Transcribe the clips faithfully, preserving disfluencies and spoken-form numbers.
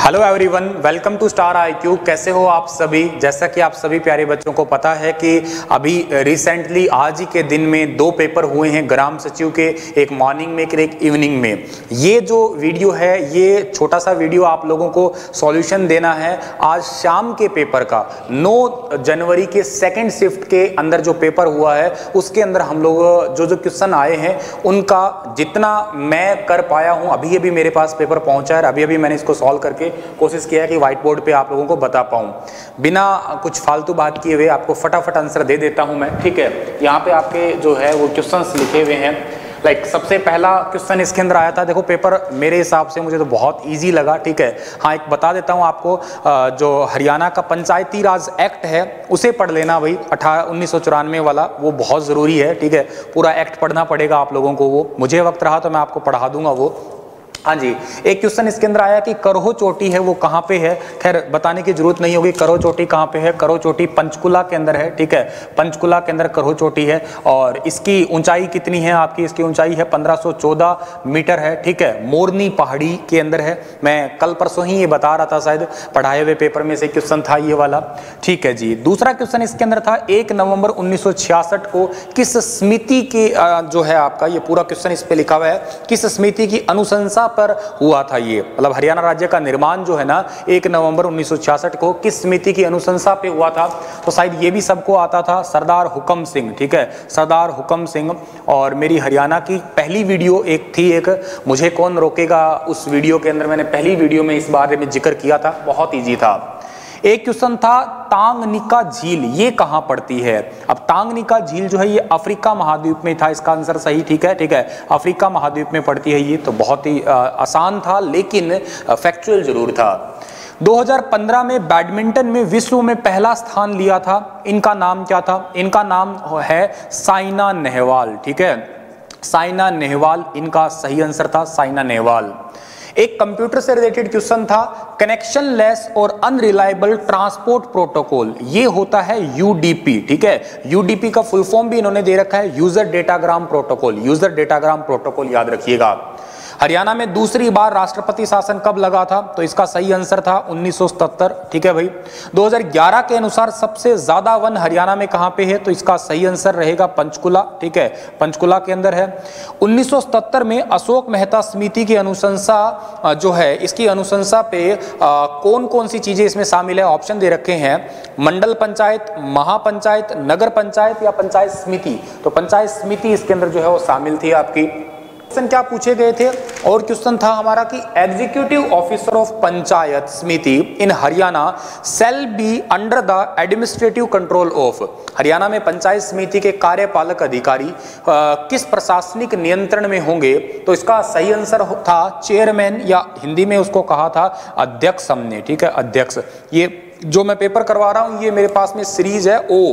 Hello everyone, welcome to star I Q. कैसे हो आप सभी? जैसा कि आप सभी प्यारे बच्चों को पता है कि अभी रिसेंटली आज ही के दिन में दो पेपर हुए हैं ग्राम सचिव के, एक मॉर्निंग में एक इवनिंग में। ये जो वीडियो है, ये छोटा सा वीडियो आप लोगों को सॉल्यूशन देना है आज शाम के पेपर का। नौ जनवरी के सेकेंड शिफ्ट के अंदर जो पेपर हुआ है उसके अंदर हम लोग जो जो क्वेश्चन आए हैं उनका जितना मैं कर पाया हूँ, अभी अभी मेरे पास पेपर पहुंचा है, अभी अभी मैंने इसको सॉल्व करके कोशिश किया है कि व्हाइट बोर्ड पे आप लोगों को बता पाऊं। बिना कुछ फालतू बात किए हुए आपको फटाफट आंसर दे देता हूं मैं, ठीक है। यहाँ पे आपके जो है वो क्वेश्चंस लिखे हुए हैं। लाइक like, सबसे पहला क्वेश्चन इसके अंदर आया था, देखो पेपर मेरे हिसाब से मुझे तो बहुत इजी लगा, ठीक है। हाँ, एक बता देता हूँ आपको, जो हरियाणा का पंचायती राज एक्ट है उसे पढ़ लेना भाई, अठारह उन्नीस सौ चौरानवे वाला, वो बहुत ज़रूरी है, ठीक है। पूरा एक्ट पढ़ना पड़ेगा आप लोगों को, वो मुझे वक्त रहा तो मैं आपको पढ़ा दूंगा वो। हाँ जी, एक क्वेश्चन इसके अंदर आया कि करहो चोटी है वो कहाँ पे है। खैर बताने की जरूरत नहीं होगी करहो चोटी कहाँ पे है। करहो चोटी पंचकुला के अंदर है, ठीक है। पंचकुला के अंदर करहो चोटी है और इसकी ऊंचाई कितनी है आपकी? इसकी ऊंचाई है पंद्रह सौ चौदह मीटर है, ठीक है। मोरनी पहाड़ी के अंदर है। मैं कल परसों ही ये बता रहा था, शायद पढ़ाए हुए पेपर में से क्वेश्चन था ये वाला, ठीक है जी। दूसरा क्वेश्चन इसके अंदर था, एक नवंबर उन्नीस सौ छियासठ को किस समिति के जो है आपका ये पूरा क्वेश्चन इस पे लिखा हुआ है, किस समिति की अनुशंसा पर हुआ था ये, मतलब हरियाणा राज्य का निर्माण जो है ना एक नवंबर उन्नीस सौ छियासठ को किस समिति की अनुशंसा पे हुआ था? तो शायद ये भी सबको आता था, सरदार हुकम सिंह, ठीक है, सरदार हुकम सिंह। और मेरी हरियाणा की पहली वीडियो एक थी, एक मुझे कौन रोकेगा, उस वीडियो के अंदर मैंने पहली वीडियो में इस बारे में जिक्र किया था, बहुत ईजी था। एक क्वेश्चन था, तांगनिका झील ये कहां पड़ती है? अब तांगनिका झील जो है ये अफ्रीका महाद्वीप में था, इसका आंसर सही, ठीक है, ठीक है, अफ्रीका महाद्वीप में पड़ती है ये। तो बहुत ही आ, आसान था लेकिन फैक्चुअल जरूर था। दो हज़ार पंद्रह में बैडमिंटन में विश्व में पहला स्थान लिया था, इनका नाम क्या था? इनका नाम है साइना नेहवाल, ठीक है, साइना नेहवाल इनका सही आंसर था, साइना नेहवाल। एक कंप्यूटर से रिलेटेड क्वेश्चन था, कनेक्शन लेस और अनरिलायबल ट्रांसपोर्ट प्रोटोकॉल ये होता है यूडीपी, ठीक है। यूडीपी का फुल फॉर्म भी इन्होंने दे रखा है, user datagram protocol, user datagram protocol याद रखिएगा। हरियाणा में दूसरी बार राष्ट्रपति शासन कब लगा था? तो इसका सही आंसर था उन्नीस सौ सत्तर, ठीक है भाई। दो हज़ार ग्यारह के अनुसार सबसे ज्यादा वन हरियाणा में कहां पे है? तो इसका सही आंसर रहेगा पंचकुला, ठीक है, पंचकुला के अंदर है। उन्नीस सौ सत्तर में अशोक मेहता समिति की अनुशंसा जो है, इसकी अनुशंसा पे आ, कौन कौन सी चीजें इसमें शामिल है? ऑप्शन दे रखे हैं, मंडल पंचायत, महापंचायत, नगर पंचायत या पंचायत समिति। तो पंचायत समिति इसके अंदर जो है वो शामिल थी आपकी। क्वेश्चन क्या पूछे गए थे? और क्वेश्चन था हमारा कि executive officer of panchayat samiti in Haryana shall be under the administrative control of. Haryana में पंचायत समिति के कार्यपालक अधिकारी आ, किस प्रशासनिक नियंत्रण में होंगे? तो इसका सही आंसर था चेयरमैन, या हिंदी में उसको कहा था अध्यक्ष हमने, ठीक है, अध्यक्ष। ये जो मैं पेपर करवा रहा हूं ये मेरे पास में सीरीज है, ओ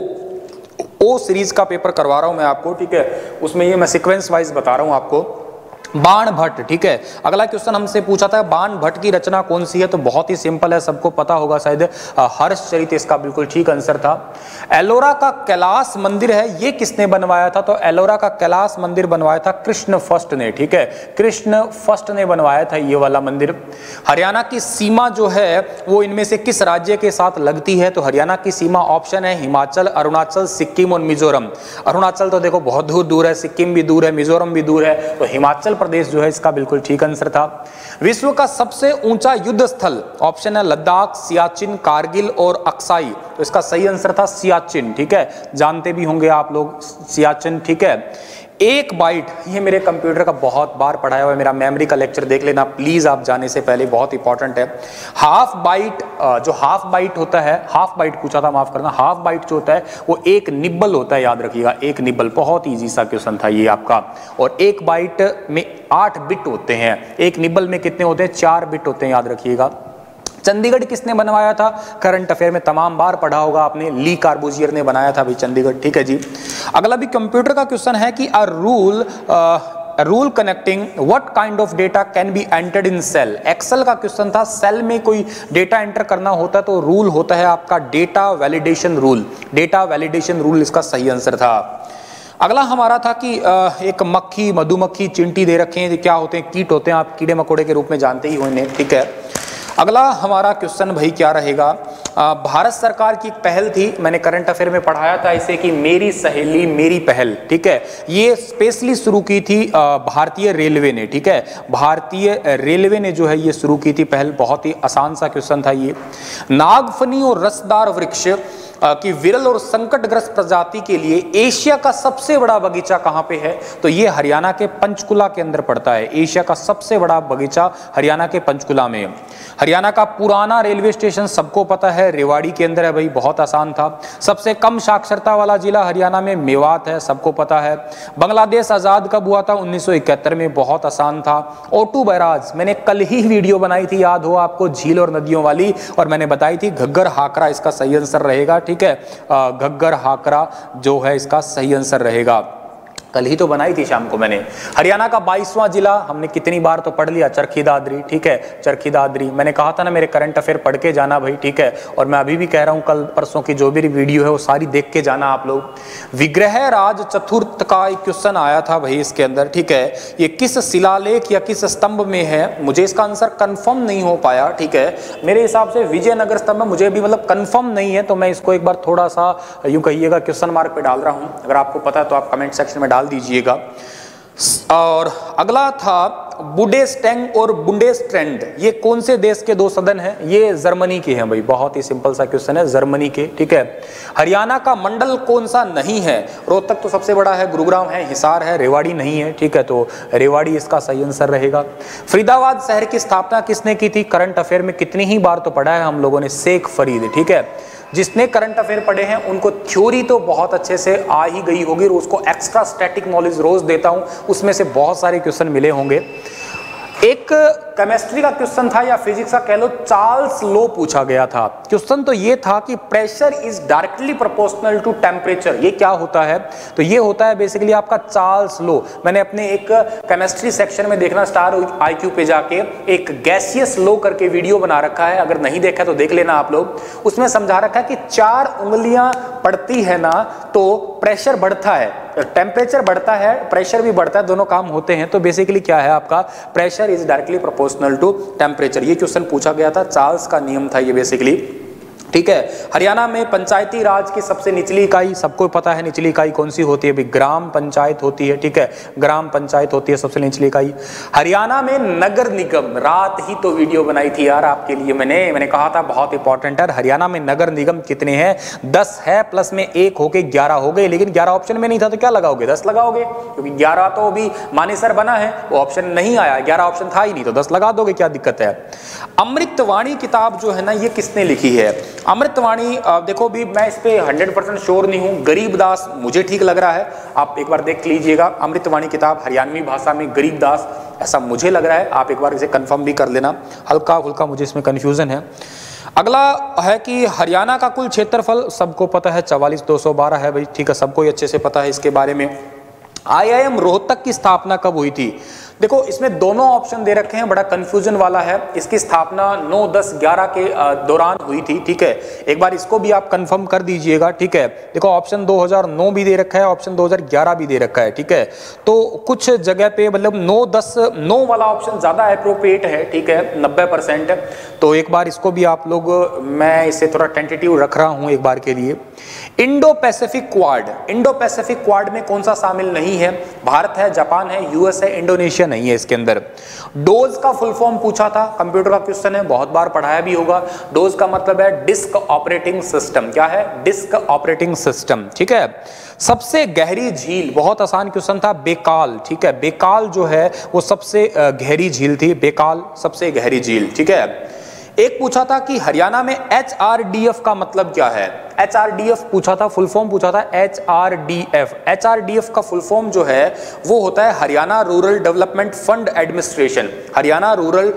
ओ सीरीज का पेपर करवा रहा हूं मैं आपको, ठीक है। उसमें ये मैं सीक्वेंस वाइज बता रहा हूं आपको। बाण भट्ट, ठीक है। अगला क्वेश्चन हमसे पूछा था, बाण भट्ट की रचना कौन सी है? तो बहुत ही सिंपल है, सबको पता होगा शायद, हर्षचरित इसका बिल्कुल ठीक आंसर था। एलोरा का कैलाश मंदिर है ये किसने बनवाया था? तो एलोरा का कैलाश मंदिर बनवाया था कृष्ण फर्स्ट ने, ठीक है, कृष्ण फर्स्ट ने बनवाया था ये वाला मंदिर। हरियाणा की सीमा जो है वो इनमें से किस राज्य के साथ लगती है? तो हरियाणा की सीमा ऑप्शन है हिमाचल, अरुणाचल, सिक्किम और मिजोरम। अरुणाचल तो देखो बहुत दूर दूर है, सिक्किम भी दूर है, मिजोरम भी दूर है, तो हिमाचल प्रदेश जो है इसका बिल्कुल ठीक आंसर था। विश्व का सबसे ऊंचा युद्ध स्थल ऑप्शन है लद्दाख, सियाचिन, कारगिल और अक्साई। तो इसका सही आंसर था सियाचिन, ठीक है, जानते भी होंगे आप लोग सियाचिन, ठीक है। एक बाइट, ये मेरे कंप्यूटर का बहुत बार पढ़ाया हुआ है, मेरा मेमोरी का लेक्चर देख लेना प्लीज आप जाने से पहले, बहुत इंपॉर्टेंट है। हाफ बाइट, जो हाफ बाइट होता है, हाफ बाइट पूछा था, माफ करना, हाफ बाइट जो होता है वो एक निब्बल होता है, याद रखिएगा, एक निब्बल। बहुत इजी सा क्वेश्चन था ये आपका। और एक बाइट में आठ बिट होते हैं, एक निब्बल में कितने होते हैं? चार बिट होते हैं, याद रखिएगा। चंडीगढ़ किसने बनवाया था? करंट अफेयर में तमाम बार पढ़ा होगा आपने, ली कार्बूजियर ने बनाया था भाई चंडीगढ़, ठीक है जी। अगला भी कंप्यूटर का क्वेश्चन है कि a rule rule connecting what kind of data can be entered in cell. Excel का क्वेश्चन था, सेल में कोई डेटा एंटर करना होता है तो रूल होता है आपका data validation rule, data validation rule इसका सही आंसर था। अगला हमारा था कि एक मक्खी, मधुमक्खी, चिंटी दे रखे हैं, क्या होते हैं? कीट होते हैं, आप कीड़े मकोड़े के रूप में जानते ही हो इन्हें, ठीक है। अगला हमारा क्वेश्चन भाई क्या रहेगा, आ, भारत सरकार की एक पहल थी, मैंने करंट अफेयर में पढ़ाया था इसे कि मेरी सहेली मेरी पहल, ठीक है। ये स्पेशली शुरू की थी आ, भारतीय रेलवे ने, ठीक है। भारतीय रेलवे ने जो है ये शुरू की थी पहल। बहुत ही आसान सा क्वेश्चन था ये। नागफनी और रसदार वृक्ष कि विरल और संकटग्रस्त प्रजाति के लिए एशिया का सबसे बड़ा बगीचा कहां पे है, तो ये हरियाणा के पंचकुला के अंदर पड़ता है। एशिया का सबसे बड़ा बगीचा हरियाणा के पंचकुला में। हरियाणा का पुराना रेलवे स्टेशन सबको पता है, रेवाड़ी के अंदर है भाई, बहुत आसान था। सबसे कम साक्षरता वाला जिला हरियाणा में मेवात है, सबको पता है। बांग्लादेश आजाद कब हुआ था, उन्नीस सौ इकहत्तर में, बहुत आसान था। ओटू बैराज मैंने कल ही वीडियो बनाई थी, याद हो आपको, झील और नदियों वाली, और मैंने बताई थी घग्गर हाकरा इसका सही आंसर रहेगा, ठीक है। घग्गर हाकरा जो है इसका सही आंसर रहेगा। कल ही तो बनाई थी शाम को मैंने। हरियाणा का बाईसवां जिला हमने कितनी बार तो पढ़ लिया, चरखी दादरी, ठीक है। चरखी दादरी मैंने कहा था ना मेरे करंट अफेयर पढ़ के जाना भाई, ठीक है। और मैं अभी भी कह रहा हूं कल परसों की जो भी वीडियो है वो सारी देख के जाना आप लोग। विग्रह राज चतुर्थ का एक क्वेश्चन आया था भाई इसके अंदर, ठीक है। ये किस शिलालेख या किस स्तंभ में है, मुझे इसका आंसर कंफर्म नहीं हो पाया, ठीक है। मेरे हिसाब से विजयनगर स्तंभ में, मुझे भी मतलब कंफर्म नहीं है, तो मैं इसको एक बार थोड़ा सा यूं कहिएगा क्वेश्चन मार्क पे डाल रहा हूं। अगर आपको पता है तो आप कमेंट सेक्शन में डाल दीजिएगा। और अगला था बुंडेसटैग और बुंडेसलैंड, ये कौन से देश के दो सदन हैं, ये जर्मनी के हैं भाई। बहुत ही सिंपल सा क्वेश्चन है, जर्मनी के, ठीक है। हरियाणा का मंडल कौन सा नहीं है, रोहतक तो सबसे बड़ा है, गुरुग्राम है, हिसार है, रेवाड़ी नहीं है, ठीक है। तो रेवाड़ी इसका सही आंसर रहेगा। फरीदाबाद शहर की स्थापना किसने की थी, करंट अफेयर में कितनी ही बार तो पढ़ा है हम लोगों ने, शेख फरीद, ठीक है। जिसने करंट अफेयर पढ़े हैं उनको थ्योरी तो बहुत अच्छे से आ ही गई होगी, और उसको एक्स्ट्रा स्टैटिक नॉलेज रोज देता हूं, उसमें से बहुत सारे क्वेश्चन मिले होंगे। एक केमिस्ट्री का क्वेश्चन था या फिजिक्स का कह लो, चार्ल्स लॉ पूछा गया था। क्वेश्चन तो ये था कि pressure is directly proportional to temperature, ये क्या होता है, तो ये होता है बेसिकली आपका चार्ल्स लॉ। मैंने अपने एक केमिस्ट्री सेक्शन में देखना, स्टार आईक्यू पे जाके एक गैसियस लॉ करके वीडियो बना रखा है, अगर नहीं देखा तो देख लेना आप लोग। उसमें समझा रखा है कि चार उंगलियां पड़ती है ना तो प्रेशर बढ़ता है, टेम्परेचर बढ़ता है, प्रेशर भी बढ़ता है, दोनों काम होते हैं। तो बेसिकली क्या है आपका, pressure is directly proportional to temperature. ये क्वेश्चन पूछा गया था, चार्ल्स का नियम था ये बेसिकली, ठीक है। हरियाणा में पंचायती राज की सबसे निचली इकाई, सबको पता है निचली इकाई कौन सी होती है भी, ग्राम पंचायत होती है, ठीक है। ग्राम पंचायत होती है सबसे निचली इकाई। हरियाणा में नगर निगम, रात ही तो वीडियो बनाई थी यार आपके लिए मैंने मैंने कहा था बहुत इंपॉर्टेंट है। हरियाणा में नगर निगम कितने हैं, दस है, प्लस में एक होके ग्यारह हो गए, लेकिन ग्यारह ऑप्शन में नहीं था तो क्या लगाओगे, दस लगाओगे, क्योंकि ग्यारह तो अभी मानेसर बना है, वो ऑप्शन नहीं आया, ग्यारह ऑप्शन था ही नहीं, तो दस लगा दोगे, क्या दिक्कत है। अमृतवाणी किताब जो है ना ये किसने लिखी है, अमृतवाणी देखो भी मैं इस पे हंड्रेड परसेंट श्योर नहीं हूँ, गरीबदास मुझे ठीक लग रहा है, आप एक बार देख लीजिएगा। अमृतवाणी किताब हरियाणवी भाषा में गरीबदास ऐसा मुझे लग रहा है, आप एक बार इसे कंफर्म भी कर लेना, हल्का फुल्का मुझे इसमें कंफ्यूजन है। अगला है कि हरियाणा का कुल क्षेत्रफल सबको पता है चवालीस दो सौ बारह है भाई, ठीक है, सबको ही अच्छे से पता है इसके बारे में। आई आई एम रोहतक की स्थापना कब हुई थी, देखो इसमें दोनों ऑप्शन दे रखे हैं, बड़ा कंफ्यूजन वाला है। इसकी स्थापना नौ दस ग्यारह के दौरान हुई थी, ठीक है, एक बार इसको भी आप कंफर्म कर दीजिएगा, ठीक है। देखो ऑप्शन दो हज़ार नौ भी दे रखा है, ऑप्शन दो हज़ार ग्यारह भी दे रखा है, ठीक है। तो कुछ जगह पे मतलब नौ दस नौ वाला ऑप्शन ज्यादा एप्रोप्रिएट है, ठीक है, नब्बे परसेंट। तो एक बार इसको भी आप लोग, मैं इसे थोड़ा टेंटेटिव रख रहा हूं एक बार के लिए। Indo Pacific Quad, Indo Pacific Quad में कौन सा शामिल नहीं है, भारत है, जापान है, यूएस है, इंडोनेशिया नहीं है इसके अंदर। डोज का फुल फॉर्म पूछा था, कंप्यूटर का क्वेश्चन है, बहुत बार पढ़ाया भी होगा। डोज का मतलब है डिस्क ऑपरेटिंग सिस्टम, क्या है, डिस्क ऑपरेटिंग सिस्टम, ठीक है। सबसे गहरी झील, बहुत आसान क्वेश्चन था, बेकाल, ठीक है, बेकाल जो है वो सबसे गहरी झील थी, बेकाल सबसे गहरी झील, ठीक है। एक पूछा था कि हरियाणा में एच आर डी एफ का मतलब क्या है, एच आर डी एफ पूछा था, फुल फॉर्म पूछा था, H R D F. H R D F का फुल फॉर्म जो है वो होता है Haryana rural development fund administration, Haryana rural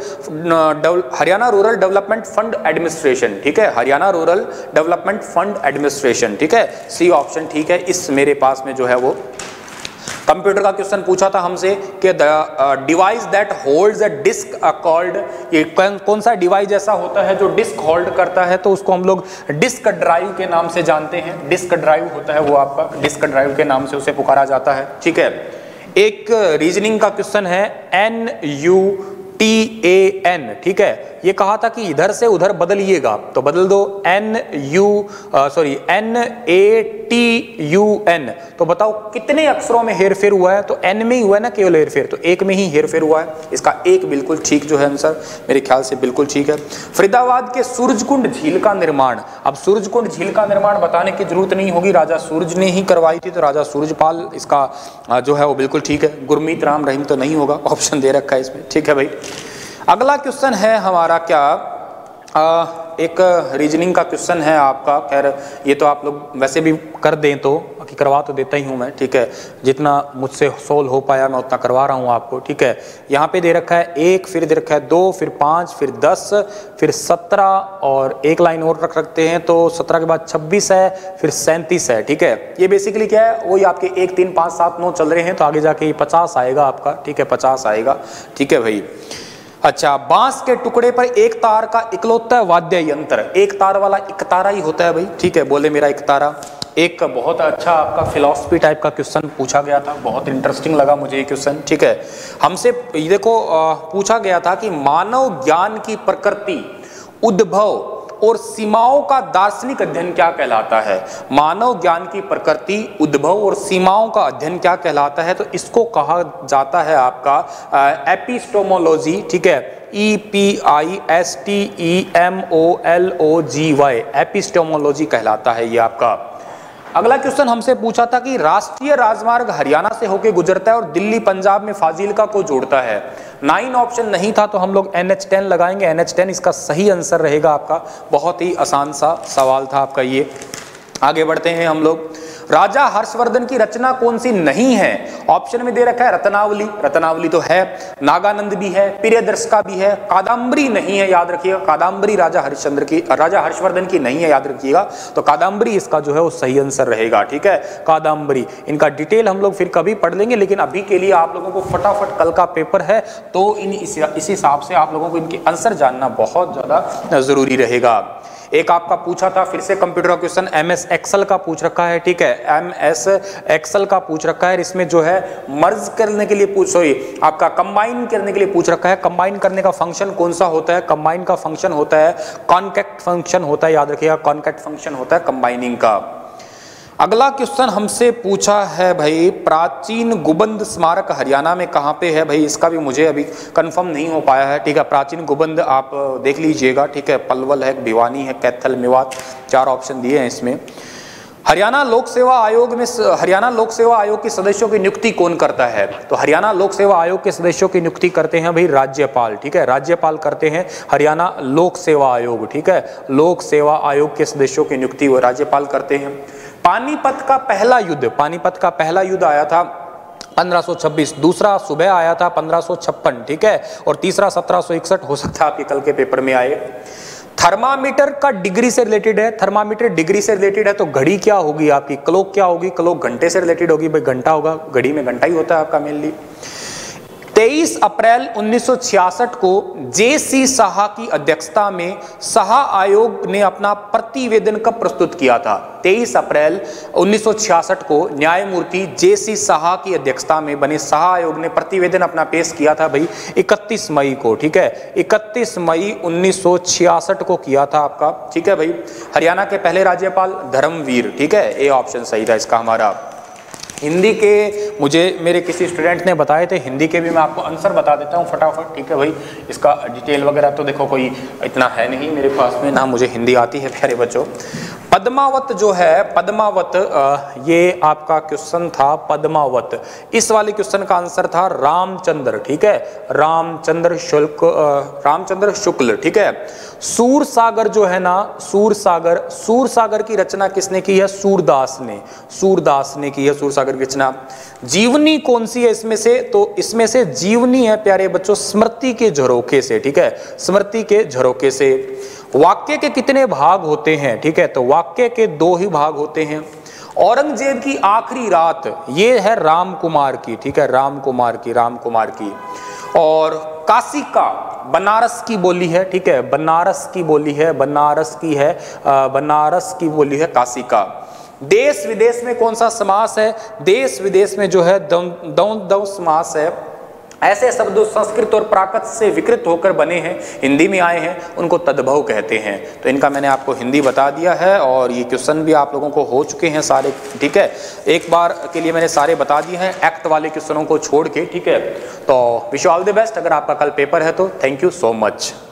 Haryana rural development fund administration, ठीक है, Haryana rural development fund administration, ठीक है, सी ऑप्शन ठीक है। इस मेरे पास में जो है वो कंप्यूटर का क्वेश्चन पूछा था हमसे कि the device that holds a disc called, ये कौन सा डिवाइस ऐसा होता है जो डिस्क होल्ड करता है, तो उसको हम लोग डिस्क ड्राइव के नाम से जानते हैं। डिस्क ड्राइव होता है वो आपका, डिस्क ड्राइव के नाम से उसे पुकारा जाता है, ठीक है। एक रीजनिंग का क्वेश्चन है, N U T A N, ठीक है। ये कहा था कि इधर से उधर बदलिएगा, तो बदल दो N U sorry N A T U N. तो बताओ कितने अक्षरों में हेरफेर हुआ है? तो एन में ही हुआ है ना केवल हेरफेर, तो एक में ही हेरफेर हुआ है। इसका एक बिल्कुल ठीक जो है आंसर, मेरे ख्याल से बिल्कुल ठीक है। फरीदाबाद के सूरजकुंड झील का निर्माण, अब सूरजकुंड झील का निर्माण बताने की जरूरत नहीं होगी, राजा सूरज ने ही करवाई थी, तो राजा सूरजपाल इसका जो है वो बिल्कुल ठीक है। गुरमीत राम रहीम तो नहीं होगा, ऑप्शन दे रखा है इसमें, ठीक है भाई। अगला क्वेश्चन है हमारा क्या, आ, एक रीजनिंग का क्वेश्चन है आपका। खैर ये तो आप लोग वैसे भी कर दें तो कि करवा तो देता ही हूँ मैं, ठीक है। जितना मुझसे सोल्व हो पाया मैं उतना करवा रहा हूँ आपको, ठीक है। यहाँ पे दे रखा है एक, फिर दे रखा है दो, फिर पाँच, फिर दस, फिर सत्रह और एक लाइन और रख रखते हैं, तो सत्रह के बाद छब्बीस है, फिर सैंतीस है, ठीक है। ये बेसिकली क्या है, वही आपके एक, तीन, पाँच, सात, नौ चल रहे हैं, तो आगे जाके ये पचास आएगा आपका, ठीक है, पचास आएगा, ठीक है भाई। अच्छा, बांस के टुकड़े पर एक तार का इकलौता वाद्य यंत्र, एक तार वाला एक तारा ही होता है भाई, ठीक है। बोले मेरा एक तारा। एक बहुत अच्छा आपका फिलॉसफी टाइप का क्वेश्चन पूछा गया था, बहुत इंटरेस्टिंग लगा मुझे ये क्वेश्चन, ठीक है। हमसे देखो पूछा गया था कि मानव ज्ञान की प्रकृति, उद्भव और सीमाओं का दार्शनिक अध्ययन क्या कहलाता है? मानव ज्ञान की प्रकृति, उद्भव और सीमाओं का अध्ययन क्या कहलाता है? तो इसको कहा जाता है आपका एपिस्टेमोलॉजी, ठीक है। E P I S T E M O L O G Y, epistemology कहलाता है ये आपका। अगला क्वेश्चन हमसे पूछा था कि राष्ट्रीय राजमार्ग हरियाणा से होकर गुजरता है और दिल्ली पंजाब में फाजिल्का को जोड़ता है। नाइन ऑप्शन नहीं था तो हम लोग एन एच टेन लगाएंगे, एन एच टेन इसका सही आंसर रहेगा आपका। बहुत ही आसान सा सवाल था आपका ये। आगे बढ़ते हैं हम लोग। राजा हर्षवर्धन की रचना कौन सी नहीं है? ऑप्शन में दे रखा है रत्नावली, रत्नावली तो है, नागानंद भी है, प्रियदर्शिका भी है, कादम्बरी नहीं है, याद रखिएगा कादम्बरी राजा हरिश्चंद्र की, राजा हर्षवर्धन की नहीं है, याद रखिएगा। तो कादम्बरी इसका जो है वो सही आंसर रहेगा, ठीक है, कादम्बरी। इनका डिटेल हम लोग फिर कभी पढ़ लेंगे, लेकिन अभी के लिए आप लोगों को फटाफट कल का पेपर है तो इन इस हिसाब से आप लोगों को इनके आंसर जानना बहुत ज्यादा जरूरी रहेगा। एक आपका पूछा था फिर से कंप्यूटर का क्वेश्चन, एम एस एक्सेल का पूछ रखा है, ठीक है, एम एस एक्सेल का पूछ रखा है। इसमें जो है मर्ज करने के लिए पूछ सॉरी आपका कंबाइन करने के लिए पूछ रखा है। कंबाइन करने का फंक्शन कौन सा होता है? कंबाइन का फंक्शन होता है कॉन्कैट फंक्शन होता है, याद रखिएगा कॉन्कैट फंक्शन होता है कंबाइनिंग का। अगला क्वेश्चन हमसे पूछा है भाई, प्राचीन गुबंद स्मारक हरियाणा में कहाँ पे है? भाई इसका भी मुझे अभी कंफर्म नहीं हो पाया है, ठीक है। प्राचीन गुबंद आप देख लीजिएगा, ठीक है, पलवल है, भिवानी है, कैथल, मेवात, चार ऑप्शन दिए हैं इसमें। हरियाणा लोक सेवा आयोग में हरियाणा लोक सेवा आयोग के सदस्यों की नियुक्ति कौन करता है? तो हरियाणा लोक सेवा आयोग के सदस्यों की नियुक्ति करते हैं भाई राज्यपाल, ठीक है, राज्यपाल करते हैं हरियाणा लोक सेवा आयोग, ठीक है। लोक सेवा आयोग के सदस्यों की नियुक्ति वो राज्यपाल करते हैं। पानीपत का पहला युद्ध, पानीपत का पहला युद्ध आया था पंद्रह सौ छब्बीस, दूसरा सुबह आया था पंद्रह सौ छप्पन, ठीक है, और तीसरा सत्रह सौ इकसठ, हो सकता है आपके कल के पेपर में आए। थर्मामीटर का डिग्री से रिलेटेड है, थर्मामीटर डिग्री से रिलेटेड है, तो घड़ी क्या होगी आपकी? क्लॉक क्या होगी? क्लॉक घंटे से रिलेटेड होगी भाई, घंटा होगा, घड़ी में घंटा ही होता है आपका मेनली। तेईस अप्रैल उन्नीस सौ छियासठ को जे सी साहा की अध्यक्षता में साहा आयोग ने अपना प्रतिवेदन कब प्रस्तुत किया था? तेईस अप्रैल उन्नीस सौ छियासठ को न्यायमूर्ति जे सी साहा की अध्यक्षता में बने साहा आयोग ने प्रतिवेदन अपना पेश किया था भाई इकतीस मई को, ठीक है, इकतीस मई उन्नीस सौ छियासठ को किया था आपका, ठीक है भाई। हरियाणा के पहले राज्यपाल धर्मवीर, ठीक है, ए ऑप्शन सही था इसका हमारा। हिंदी के मुझे मेरे किसी स्टूडेंट ने बताए थे, हिंदी के भी मैं आपको आंसर बता देता हूँ फटाफट, ठीक है भाई। इसका डिटेल वगैरह तो देखो कोई इतना है नहीं मेरे पास में, ना मुझे हिंदी आती है प्यारे बच्चों। पद्मावत जो है, पद्मावत ये आपका क्वेश्चन था पद्मावत, इस वाले क्वेश्चन का आंसर था रामचंद्र, ठीक है, रामचंद्र शुक्ल, रामचंद्र शुक्ल, ठीक है। सूरसागर जो है ना, सूरसागर, सूरसागर की रचना किसने की है? सूरदास ने, सूरदास ने की है सूरसागर की रचना। जीवनी कौन सी है इसमें से? तो इसमें से जीवनी है प्यारे बच्चों स्मृति के झरोखे से, ठीक है, स्मृति के झरोखे से। वाक्य के कितने भाग होते हैं? ठीक है, तो वाक्य के दो ही भाग होते हैं। औरंगजेब की आखिरी रात, ये है राम कुमार की, ठीक है, राम कुमार की, राम कुमार की। और काशिका बनारस की बोली है, ठीक है, बनारस की बोली है, बनारस की है, बनारस की बोली है काशिका। देश विदेश में कौन सा समास है? देश विदेश में जो है द्वंद्व समास है, ऐसे शब्द संस्कृत और प्राकृत से विकृत होकर बने हैं, हिंदी में आए हैं, उनको तद्भव कहते हैं। तो इनका मैंने आपको हिंदी बता दिया है और ये क्वेश्चन भी आप लोगों को हो चुके हैं सारे, ठीक है। एक बार के लिए मैंने सारे बता दिए हैं एक्ट वाले क्वेश्चनों को छोड़ के, ठीक है। तो wish you all the best. अगर आपका कल पेपर है तो थैंक यू सो मच।